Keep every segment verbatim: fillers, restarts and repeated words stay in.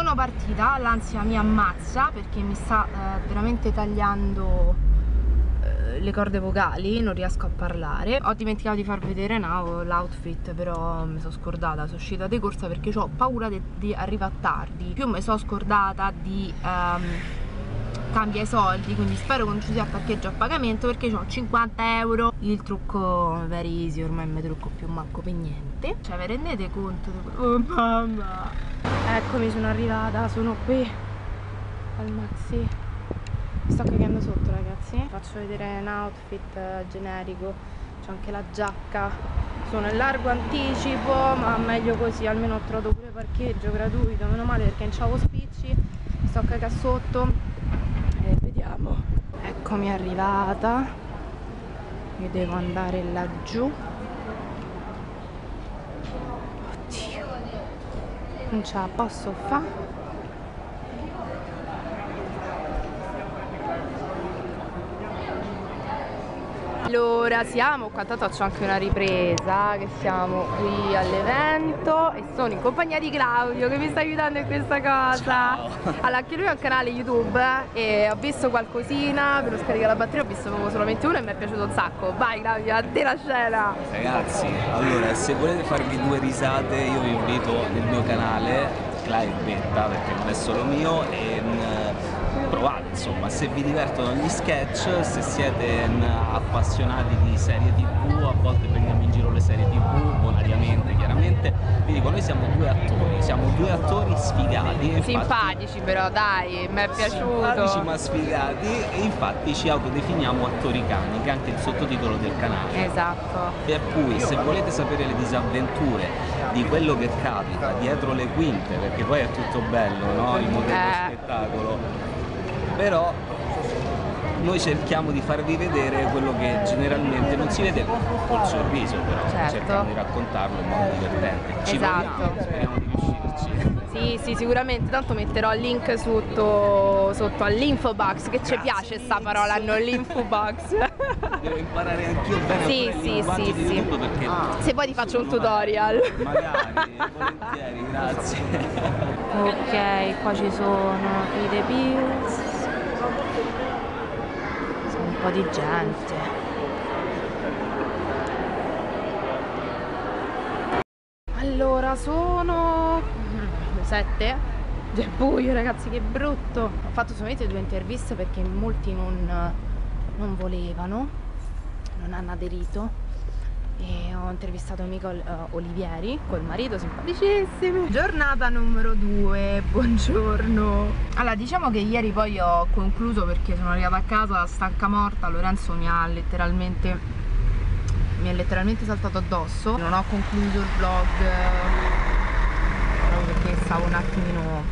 sono partita, l'ansia mi ammazza perché mi sta eh, veramente tagliando eh, le corde vocali, non riesco a parlare. Ho dimenticato di far vedere no, l'outfit, però mi sono scordata, sono uscita di corsa perché ho paura di, di arrivare tardi. Più mi sono scordata di um, cambia i soldi, quindi spero che non ci sia parcheggio a pagamento perché ho cinquanta euro. Il trucco very easy, ormai mi trucco più manco per niente. Cioè, vi rendete conto? Oh mamma! Eccomi, sono arrivata, sono qui al Maxi. Mi sto cagando sotto, ragazzi. Faccio vedere un outfit generico, c'ho anche la giacca. Sono in largo anticipo, ma meglio così, almeno ho trovato pure parcheggio gratuito, meno male perché non c'avevo spicci. Mi sto cagando sotto e vediamo. Eccomi arrivata. Io devo andare laggiù. Oddio, non ce la posso fare. Allora siamo qua, tanto c'ho anche una ripresa, che siamo qui all'evento e sono in compagnia di Claudio che mi sta aiutando in questa cosa. Ciao. Allora, anche lui ha un canale YouTube e ho visto qualcosina per lo scaricare la batteria, ho visto proprio solamente uno e mi è piaciuto un sacco. Vai Claudio, a te la scena! Ragazzi, allora se volete farvi due risate io vi invito nel mio canale, Clive Betta, perché non è solo mio, e provate, insomma, se vi divertono gli sketch, se siete appassionati di serie tv, a volte prendiamo in giro le serie tv, bonariamente chiaramente, vi dico, noi siamo due attori, siamo due attori sfigati. Infatti, simpatici però, dai, mi è piaciuto. Simpatici ma sfigati, e infatti ci autodefiniamo attori cani, che è anche il sottotitolo del canale. Esatto. Per cui se volete sapere le disavventure di quello che capita dietro le quinte, perché poi è tutto bello, no? Il modello eh. spettacolo. Però noi cerchiamo di farvi vedere quello che generalmente non si vede col sorriso, però certo. cerchiamo di raccontarlo in modo divertente. Ci esatto. proviamo, speriamo di riuscirci. Sì, sì, sicuramente, tanto metterò il link sotto, sotto all'info box, che ci piace sta parola, no, l'info box. Devo imparare anch'io bene sì, a fare sì, il linguaggio sì, di sì. YouTube perché Ah. Se poi ti faccio un tutorial. Magari, volentieri, grazie. Ok, qua ci sono i The Pills. Sono un po' di gente. Allora sono le sette. È buio, ragazzi, che brutto. Ho fatto solamente due interviste perché molti non, non volevano, non hanno aderito. E ho intervistato Nicole uh, Olivieri col marito, simpaticissimi. Giornata numero due, buongiorno. Allora, diciamo che ieri poi ho concluso perché sono arrivata a casa stanca morta. Lorenzo mi ha letteralmente mi è letteralmente saltato addosso. Non ho concluso il vlog proprio perché stavo un attimino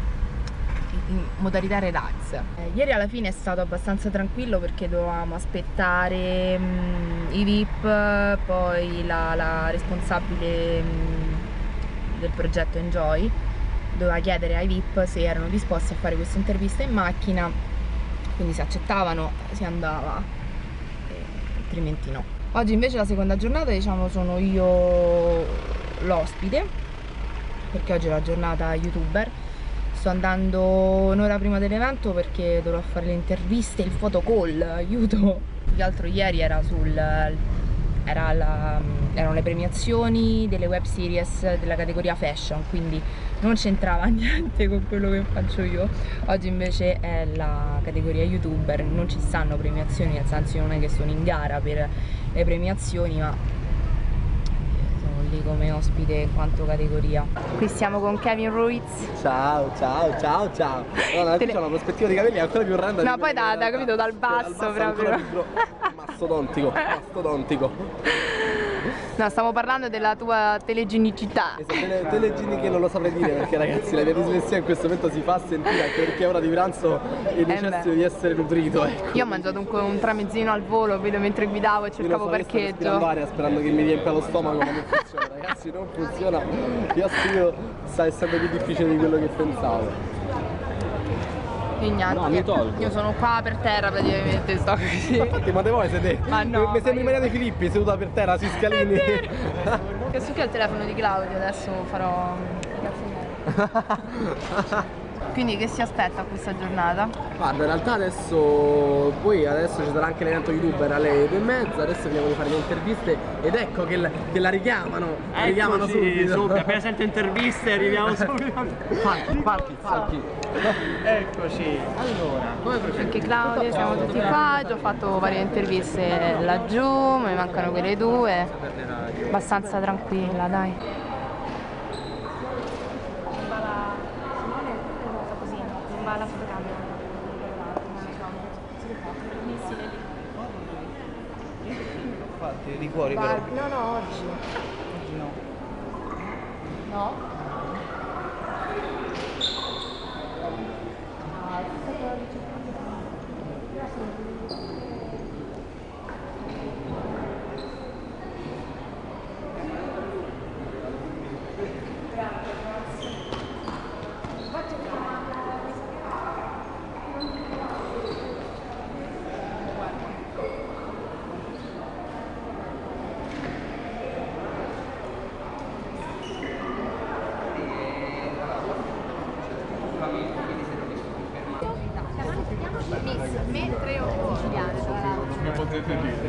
in modalità relax. Eh, ieri alla fine è stato abbastanza tranquillo perché dovevamo aspettare mh, i V I P, poi la, la responsabile mh, del progetto Enjoy doveva chiedere ai V I P se erano disposti a fare questa intervista in macchina, quindi se accettavano si andava, eh, altrimenti no. Oggi invece la seconda giornata, diciamo, sono io l'ospite perché oggi è la giornata youtuber. Sto andando un'ora prima dell'evento perché dovrò fare le interviste, il photocall, aiuto. Più che altro ieri era sul era la, erano le premiazioni delle web series della categoria fashion, quindi non c'entrava niente con quello che faccio io. Oggi invece è la categoria youtuber, non ci stanno premiazioni, nel senso non è che sono in gara per le premiazioni, ma lì come ospite in quanto categoria. Qui siamo con Kevin Ruiz. Ciao, ciao, ciao, ciao. No, no, qui c'è una prospettiva di capelli ancora più orrenda. No, poi da, da, capito, dal basso, dal basso proprio. Mastodontico, mastodontico. No, stiamo parlando della tua telegenicità. Tele, telegeni che non lo saprei dire perché ragazzi la mia dislessia in questo momento si fa sentire anche perché è ora di pranzo e necessito eh di essere nutrito, ecco. Io ho mangiato un, un tramezzino al volo, vedo, mentre guidavo e cercavo parcheggio. Aria, sperando che mi riempia lo stomaco, ma non funziona, ragazzi, non funziona. Io assicuro sta essendo più difficile di quello che pensavo. E niente, no, mi tolgo. Io sono qua per terra praticamente, sto così. Infatti, ma te voi siete? Ma no, mi sembri io... Maria De Filippi seduta per terra sui scalini. Che su che è il telefono di Claudio, adesso farò Quindi che si aspetta a questa giornata? Guarda, in realtà adesso, poi adesso ci sarà anche l'evento youtuber alle due e mezza, adesso finiamo di fare le interviste ed ecco che la, che la richiamano, la richiamano subito. subito. Appena sento interviste arriviamo subito. Falchi, falchi, falchi. Eccoci. Allora, come procediamo? Anche Claudia, siamo tutti qua, già ho fatto varie interviste laggiù, mi mancano quelle due. Abbastanza tranquilla, dai. La fotocamera Fatti di cuori però. no no oggi Oggi no. no? Mentre o Giuliano, tra l'altro. Come potete dire,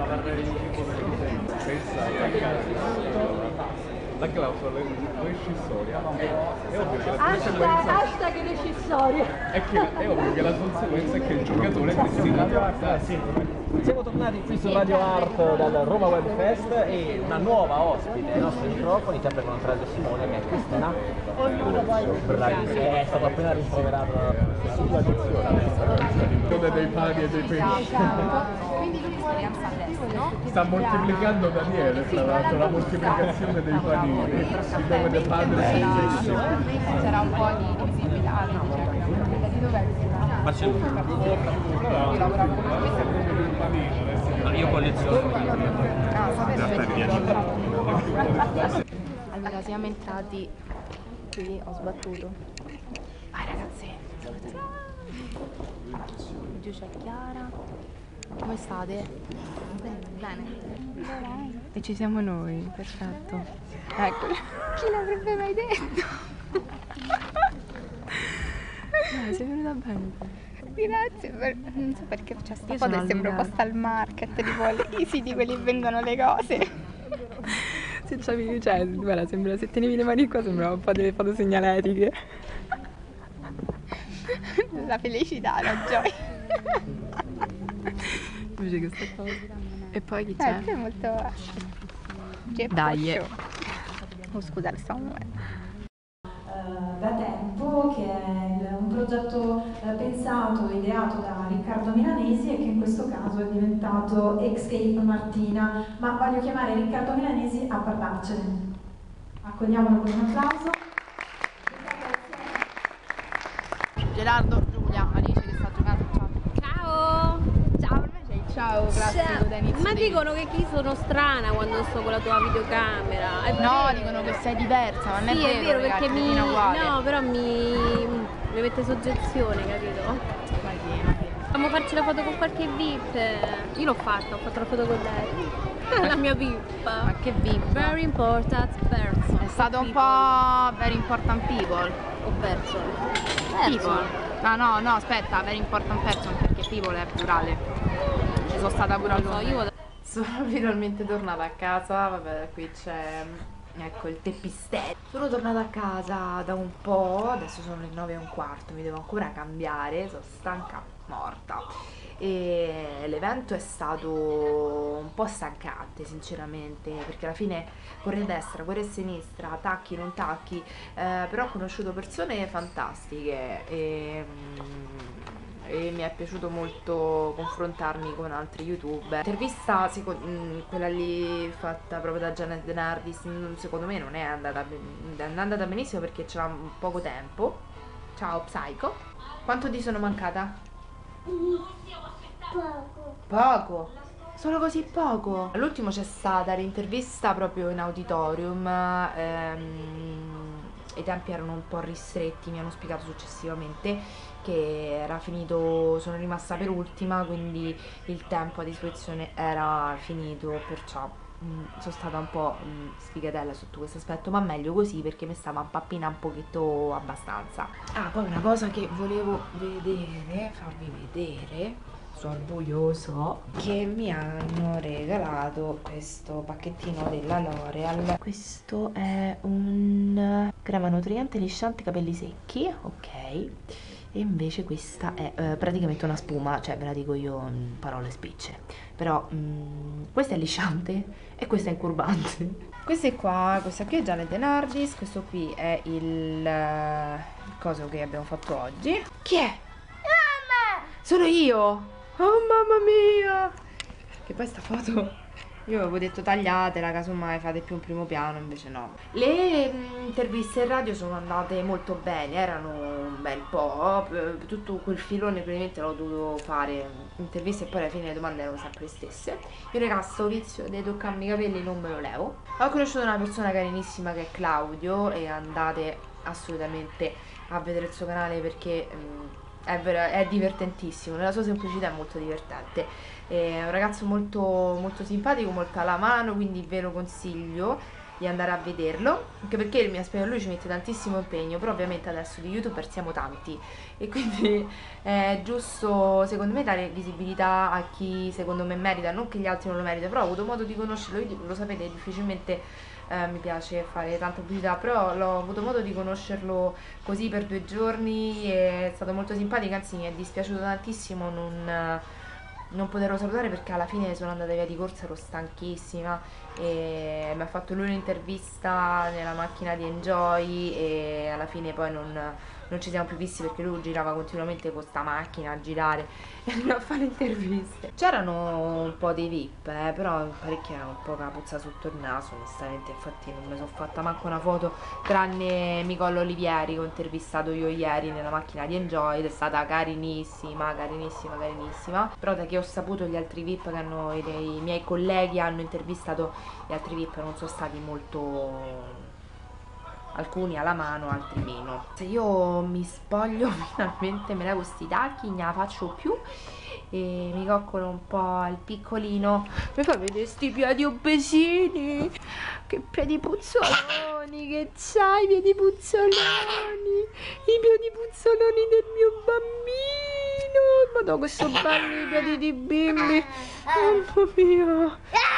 pensate a caso, la clausola rescissoria è ovvio che la conseguenza Hashtag rescissoria. è, che, è ovvio che la conseguenza è che il giocatore è destinato a Siamo tornati qui su Radio Art dal Roma Web Fest e una nuova ospite ai nostri microfoni, sempre con Alfredo Simone, che è Cristina. Ognuno poi Bravissima, è stato appena rimproverato dalla coda dei pani e dei pesci. Quindi lui esperienza all'estero, no? Sta moltiplicando Daniele, tra l'altro, la moltiplicazione dei panini. Il nome del padre è stesso. C'era un po' di visibilità, di dov'è? Barcellona. Io colleziono. Allora siamo entrati qui, ho sbattuto. Vai ragazzi. Giù c'è Chiara. Come state? Bene. Bene. E ci siamo noi, perfetto. Ecco. Chi l'avrebbe mai detto? Eh, sei venuta bene. Grazie, per, non so perché c'è sta foto e sembra posta al market, tipo i siti quelli vengono le cose. Se c'avevi, cioè, guarda, sembra, se tenevi le mani qua sembrava un po' delle foto segnaletiche. La felicità, la gioia. Invece questa cosa. E poi chi c'è? Eh, è molto... C'è Dai. Oh scusa, lo stavo muovendo. Da tempo, che è il- un progetto eh, pensato, ideato da Riccardo Milanesi e che in questo caso è diventato Escape Martina, ma voglio chiamare Riccardo Milanesi a parlarcene. Accogliamolo con un applauso. Gerardo, Giulia, Alice che sta giocando. Ciao. Ciao! Ciao, per me c'è il ciao classico da inizio. Ma di- dicono che chi sono strana quando sto con la tua videocamera. È No, vero. dicono che sei diversa, ma non Sì, è vero, perché ragazzi, mi. è uguale. No, però mi. mi mette soggezione, capito? Ma sì, ma sì. Dobbiamo farci la foto con qualche V I P. Io l'ho fatta, ho fatto la foto con lei. La mia V I P. Ma che V I P? Very important person. È stato un People. po' very important people. Ho perso. People. No, no, no, aspetta, very important person perché people è plurale. Ci sono stata pure a Non so, Londra. io vado. Sono finalmente tornata a casa, vabbè, qui c'è, ecco, il teppistello. Sono tornata a casa da un po', adesso sono le nove e un quarto, mi devo ancora cambiare, sono stanca morta. E l'evento è stato un po' stancante sinceramente, perché alla fine corri a destra, corri a sinistra, tacchi, non tacchi, eh, però ho conosciuto persone fantastiche e, e mi è piaciuto molto confrontarmi con altri youtuber. L'intervista, quella lì fatta proprio da Janet De Nardis, secondo me non è andata, è andata benissimo perché c'era poco tempo. Ciao Psycho, quanto ti sono mancata? Poco. Poco? Solo così poco? All'ultimo c'è stata l'intervista proprio in auditorium, ehm, i tempi erano un po' ristretti, mi hanno spiegato successivamente che era finito, sono rimasta per ultima, quindi il tempo a disposizione era finito, perciò mh, sono stata un po' mh, sfigatella sotto questo aspetto, ma meglio così perché mi stava impappinando un pochetto abbastanza. Ah, poi una cosa che volevo vedere, farvi vedere, sono orgoglioso che mi hanno regalato questo pacchettino della L'Oreal. Questo è un crema nutriente lisciante capelli secchi, ok, e invece questa è eh, praticamente una spuma, cioè ve la dico io in parole spicce, però mm, questa è lisciante e questa è incurvante. Queste qua, questa qui è Janet De Nardis, questo qui è il, uh, il coso che abbiamo fatto oggi. Chi è? Mamma! Sono io! Oh mamma mia! Che poi sta foto io avevo detto tagliatela, casomai fate più un primo piano, invece no. Le mh, interviste in radio sono andate molto bene, erano un bel po', tutto quel filone praticamente l'ho dovuto fare, interviste, e poi alla fine le domande erano sempre le stesse. Io raga, sto vizio di toccarmi i capelli non me lo levo. Ho conosciuto una persona carinissima che è Claudio e andate assolutamente a vedere il suo canale perché mh, È, ver- è divertentissimo, nella sua semplicità è molto divertente, è un ragazzo molto, molto simpatico, molto alla mano, quindi ve lo consiglio di andare a vederlo, anche perché mi aspetto, lui ci mette tantissimo impegno, però ovviamente adesso di youtuber siamo tanti e quindi è giusto secondo me dare visibilità a chi secondo me merita, non che gli altri non lo meritano, però ho avuto modo di conoscerlo, io lo sapete, difficilmente Eh, mi piace fare tanta pubblicità, però l'ho avuto modo di conoscerlo così per due giorni, è stato molto simpatico, anzi mi è dispiaciuto tantissimo non, non poterlo salutare perché alla fine sono andata via di corsa, ero stanchissima e mi ha fatto lui un'intervista nella macchina di Enjoy e alla fine poi non, non ci siamo più visti perché lui girava continuamente con sta macchina a girare e a fare interviste. C'erano un po' dei V I P, eh, però parecchi erano un po' capuzza sotto il naso, onestamente, infatti non mi sono fatta manco una foto, tranne Nicola Olivieri che ho intervistato io ieri nella macchina di Enjoy ed è stata carinissima, carinissima, carinissima, però da che ho saputo gli altri V I P che hanno, i, i miei colleghi hanno intervistato gli altri V I P non sono stati molto... alcuni alla mano, altri meno. Se io mi spoglio finalmente, me levo sti tacchi, non la faccio più e mi coccolo un po' il piccolino. Mi fa vedere sti piedi obesini, che piedi puzzoloni che c'hai, piedi puzzoloni, i piedi puzzoloni del mio bambino. Madonna, questo belli piedi di bimbi, mamma mia.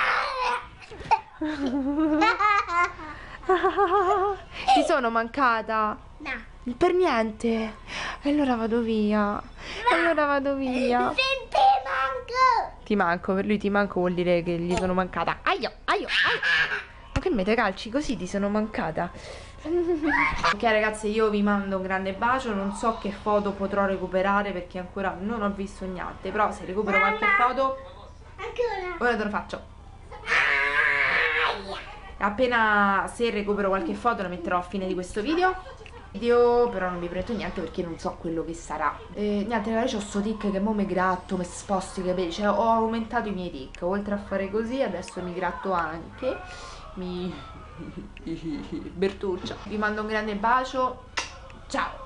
Ti sono mancata? No. Per niente? E allora vado via. E allora vado via. Se ti manco. Ti manco, per lui ti manco vuol dire che gli sono mancata. Aio, aio, aio. Ma che me te calci così ti sono mancata? Ok ragazze, io vi mando un grande bacio. Non so che foto potrò recuperare perché ancora non ho visto niente, però se recupero qualche foto Ancora. ora te lo faccio. Appena se recupero qualche foto la metterò a fine di questo video video però non vi prometto niente perché non so quello che sarà. E niente ragazzi, ho sto tic che mo mi gratto, mi sposto i capelli, cioè ho aumentato i miei tic, oltre a fare così adesso mi gratto anche, mi Bertuccia. Vi mando un grande bacio, ciao.